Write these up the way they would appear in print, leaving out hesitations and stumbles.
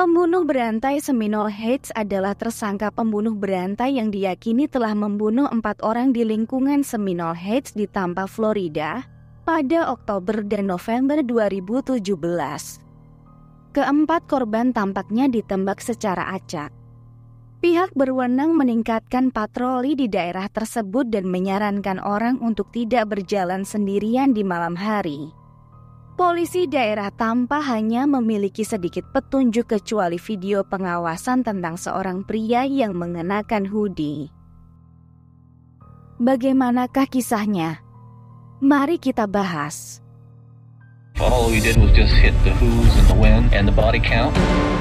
Pembunuh berantai Seminole Heights adalah tersangka pembunuh berantai yang diyakini telah membunuh 4 orang di lingkungan Seminole Heights di Tampa, Florida pada Oktober dan November 2017. Keempat korban tampaknya ditembak secara acak. Pihak berwenang meningkatkan patroli di daerah tersebut dan menyarankan orang untuk tidak berjalan sendirian di malam hari. Polisi daerah Tampa hanya memiliki sedikit petunjuk kecuali video pengawasan tentang seorang pria yang mengenakan hoodie. Bagaimanakah kisahnya? Mari kita bahas. All we did was just hit the who's and the when and the body count.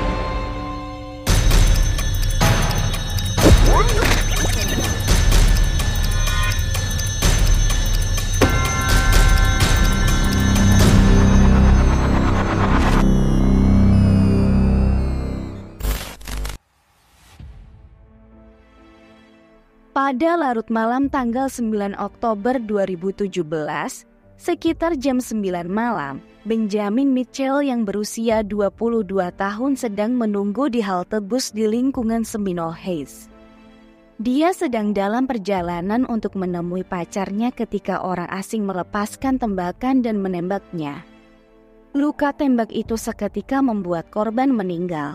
Pada larut malam tanggal 9 Oktober 2017, sekitar jam 9 malam, Benjamin Mitchell yang berusia 22 tahun sedang menunggu di halte bus di lingkungan Seminole Heights. Dia sedang dalam perjalanan untuk menemui pacarnya ketika orang asing melepaskan tembakan dan menembaknya. Luka tembak itu seketika membuat korban meninggal.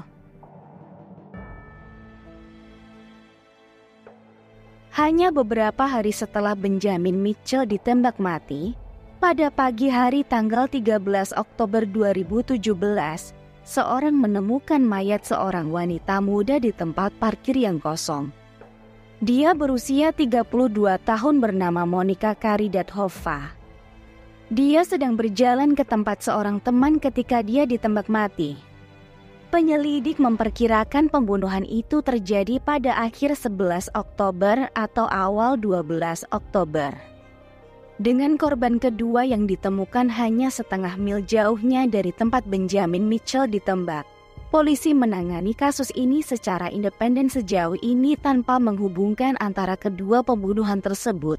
Hanya beberapa hari setelah Benjamin Mitchell ditembak mati, pada pagi hari tanggal 13 Oktober 2017, seorang menemukan mayat seorang wanita muda di tempat parkir yang kosong. Dia berusia 32 tahun bernama Monica Karidathova. Dia sedang berjalan ke tempat seorang teman ketika dia ditembak mati. Penyelidik memperkirakan pembunuhan itu terjadi pada akhir 11 Oktober atau awal 12 Oktober. Dengan korban kedua yang ditemukan hanya setengah mil jauhnya dari tempat Benjamin Mitchell ditembak, polisi menangani kasus ini secara independen sejauh ini tanpa menghubungkan antara kedua pembunuhan tersebut.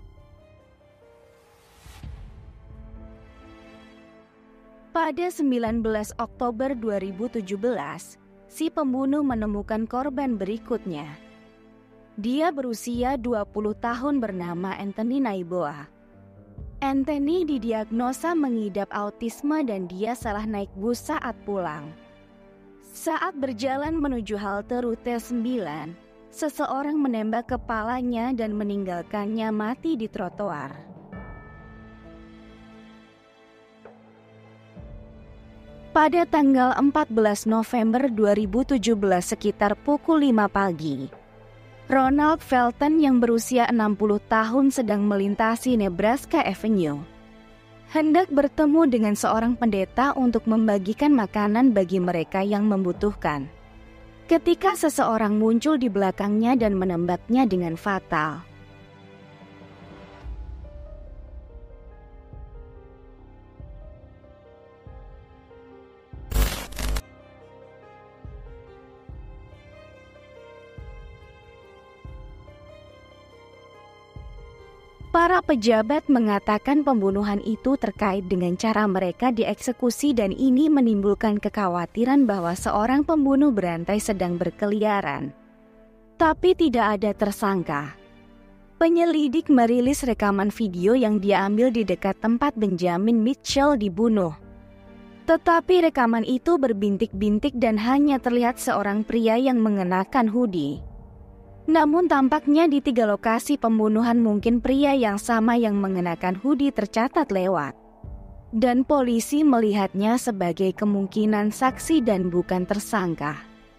Pada 19 Oktober 2017, si pembunuh menemukan korban berikutnya. Dia berusia 20 tahun bernama Anthony Naiboa. Anthony didiagnosa mengidap autisme dan dia salah naik bus saat pulang. Saat berjalan menuju halte rute 9, seseorang menembak kepalanya dan meninggalkannya mati di trotoar. Pada tanggal 14 November 2017 sekitar pukul 5 pagi, Ronald Felton yang berusia 60 tahun sedang melintasi Nebraska Avenue. Hendak bertemu dengan seorang pendeta untuk membagikan makanan bagi mereka yang membutuhkan. Ketika seseorang muncul di belakangnya dan menembaknya dengan fatal. Para pejabat mengatakan pembunuhan itu terkait dengan cara mereka dieksekusi dan ini menimbulkan kekhawatiran bahwa seorang pembunuh berantai sedang berkeliaran. Tapi tidak ada tersangka. Penyelidik merilis rekaman video yang diambil di dekat tempat Benjamin Mitchell dibunuh. Tetapi rekaman itu berbintik-bintik dan hanya terlihat seorang pria yang mengenakan hoodie. Namun tampaknya di 3 lokasi pembunuhan mungkin pria yang sama yang mengenakan hoodie tercatat lewat. Dan polisi melihatnya sebagai kemungkinan saksi dan bukan tersangka.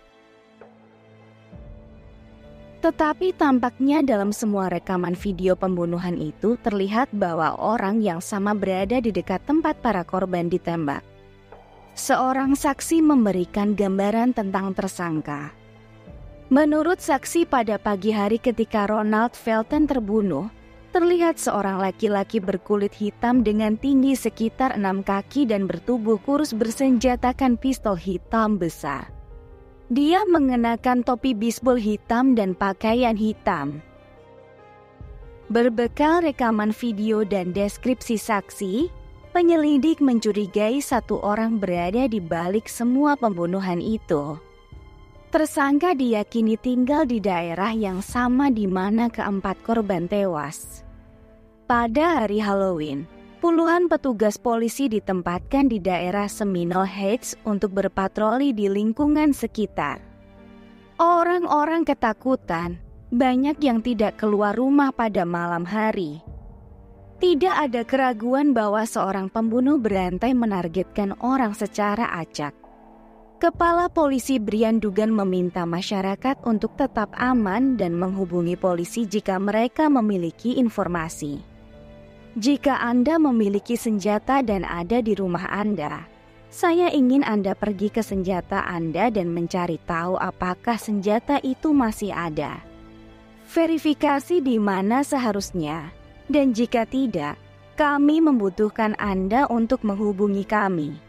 Tetapi tampaknya dalam semua rekaman video pembunuhan itu terlihat bahwa orang yang sama berada di dekat tempat para korban ditembak. Seorang saksi memberikan gambaran tentang tersangka. Menurut saksi pada pagi hari ketika Ronald Felton terbunuh, terlihat seorang laki-laki berkulit hitam dengan tinggi sekitar 6 kaki dan bertubuh kurus bersenjatakan pistol hitam besar. Dia mengenakan topi bisbol hitam dan pakaian hitam. Berbekal rekaman video dan deskripsi saksi, penyelidik mencurigai satu orang berada di balik semua pembunuhan itu. Tersangka diyakini tinggal di daerah yang sama di mana keempat korban tewas. Pada hari Halloween, puluhan petugas polisi ditempatkan di daerah Seminole Heights untuk berpatroli di lingkungan sekitar. Orang-orang ketakutan, banyak yang tidak keluar rumah pada malam hari. Tidak ada keraguan bahwa seorang pembunuh berantai menargetkan orang secara acak. Kepala Polisi Brian Dugan meminta masyarakat untuk tetap aman dan menghubungi polisi jika mereka memiliki informasi. Jika Anda memiliki senjata dan ada di rumah Anda, saya ingin Anda pergi ke senjata Anda dan mencari tahu apakah senjata itu masih ada. Verifikasi di mana seharusnya, dan jika tidak, kami membutuhkan Anda untuk menghubungi kami.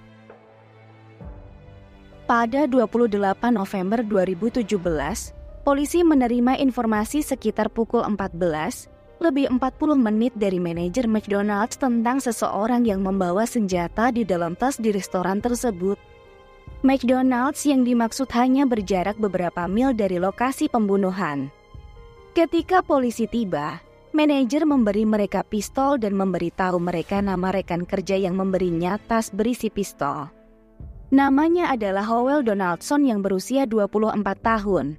Pada 28 November 2017, polisi menerima informasi sekitar pukul 14, lebih 40 menit dari manajer McDonald's tentang seseorang yang membawa senjata di dalam tas di restoran tersebut. McDonald's yang dimaksud hanya berjarak beberapa mil dari lokasi pembunuhan. Ketika polisi tiba, manajer memberi mereka pistol dan memberitahu mereka nama rekan kerja yang memberinya tas berisi pistol. Namanya adalah Howell Donaldson yang berusia 24 tahun.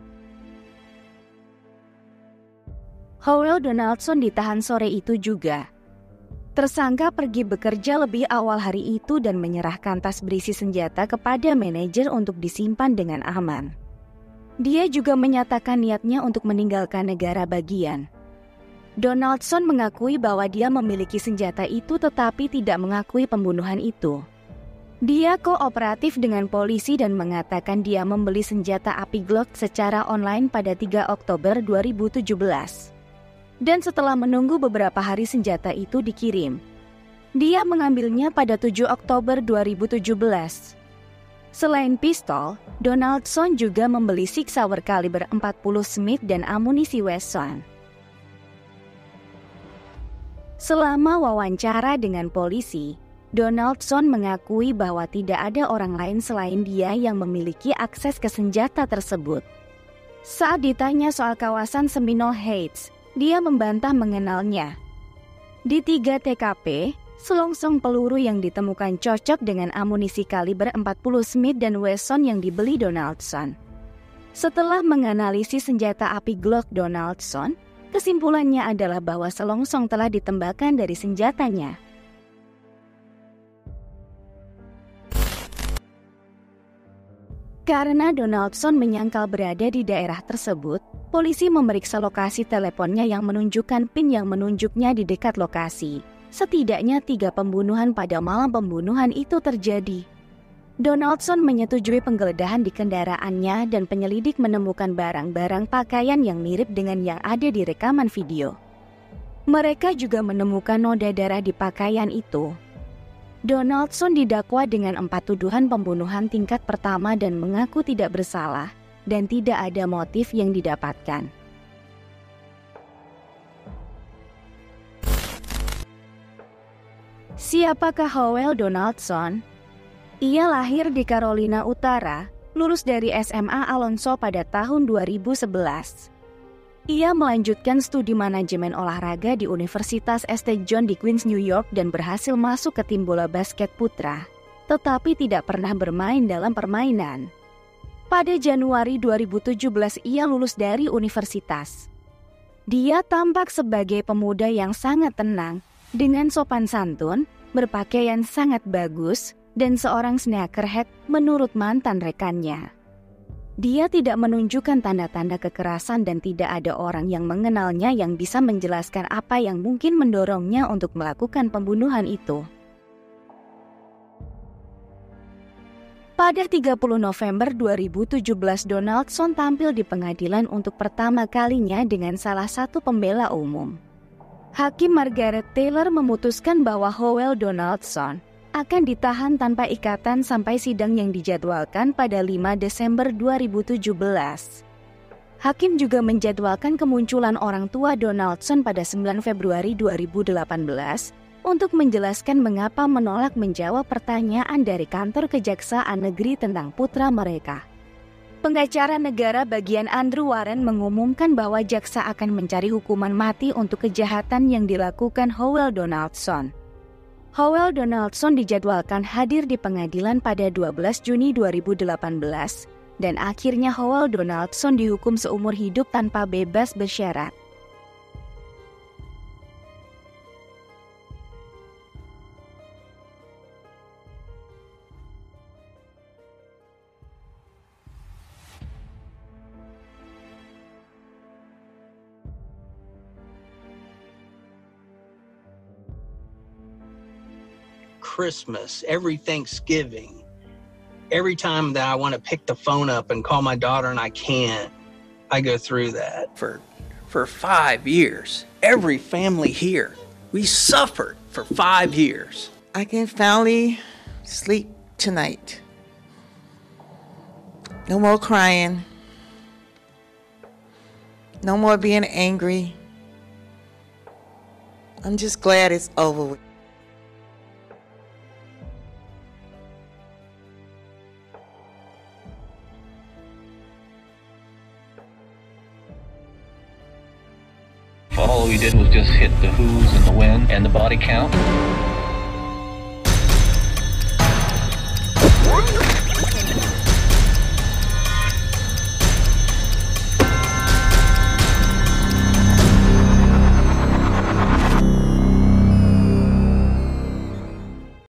Howell Donaldson ditahan sore itu juga. Tersangka pergi bekerja lebih awal hari itu dan menyerahkan tas berisi senjata kepada manajer untuk disimpan dengan aman. Dia juga menyatakan niatnya untuk meninggalkan negara bagian. Donaldson mengakui bahwa dia memiliki senjata itu tetapi tidak mengakui pembunuhan itu. Dia kooperatif dengan polisi dan mengatakan dia membeli senjata api Glock secara online pada 3 Oktober 2017. Dan setelah menunggu beberapa hari senjata itu dikirim, dia mengambilnya pada 7 Oktober 2017. Selain pistol, Donaldson juga membeli Sig Sauer kaliber 40 Smith dan amunisi Wesson. Selama wawancara dengan polisi, Donaldson mengakui bahwa tidak ada orang lain selain dia yang memiliki akses ke senjata tersebut. Saat ditanya soal kawasan Seminole Heights, dia membantah mengenalnya. Di 3 TKP, selongsong peluru yang ditemukan cocok dengan amunisi kaliber 40 Smith dan Wesson yang dibeli Donaldson. Setelah menganalisis senjata api Glock Donaldson, kesimpulannya adalah bahwa selongsong telah ditembakkan dari senjatanya. Karena Donaldson menyangkal berada di daerah tersebut, polisi memeriksa lokasi teleponnya yang menunjukkan PIN yang menunjuknya di dekat lokasi. Setidaknya 3 pembunuhan pada malam pembunuhan itu terjadi. Donaldson menyetujui penggeledahan di kendaraannya dan penyelidik menemukan barang-barang pakaian yang mirip dengan yang ada di rekaman video. Mereka juga menemukan noda darah di pakaian itu. Donaldson didakwa dengan 4 tuduhan pembunuhan tingkat pertama dan mengaku tidak bersalah dan tidak ada motif yang didapatkan. Siapakah Howell Donaldson? Ia lahir di Carolina Utara, lulus dari SMA Alonso pada tahun 2011. Ia melanjutkan studi manajemen olahraga di Universitas St. John di Queens, New York dan berhasil masuk ke tim bola basket putra, tetapi tidak pernah bermain dalam permainan. Pada Januari 2017 ia lulus dari universitas. Dia tampak sebagai pemuda yang sangat tenang, dengan sopan santun, berpakaian sangat bagus, dan seorang sneakerhead menurut mantan rekannya. Dia tidak menunjukkan tanda-tanda kekerasan dan tidak ada orang yang mengenalnya yang bisa menjelaskan apa yang mungkin mendorongnya untuk melakukan pembunuhan itu. Pada 30 November 2017, Donaldson tampil di pengadilan untuk pertama kalinya dengan salah satu pembela umum. Hakim Margaret Taylor memutuskan bahwa Howell Donaldson akan ditahan tanpa ikatan sampai sidang yang dijadwalkan pada 5 Desember 2017. Hakim juga menjadwalkan kemunculan orang tua Donaldson pada 9 Februari 2018 untuk menjelaskan mengapa menolak menjawab pertanyaan dari kantor kejaksaan negeri tentang putra mereka. Pengacara negara bagian Andrew Warren mengumumkan bahwa jaksa akan mencari hukuman mati untuk kejahatan yang dilakukan Howell Donaldson. Howell Donaldson dijadwalkan hadir di pengadilan pada 12 Juni 2018 dan akhirnya Howell Donaldson dihukum seumur hidup tanpa bebas bersyarat. Christmas, every Thanksgiving, every time that I want to pick the phone up and call my daughter and I can't, I go through that. For 5 years, every family here, we suffered for 5 years. I can finally sleep tonight. No more crying. No more being angry. I'm just glad it's over with. All we did was just hit the who's and the when and the body count.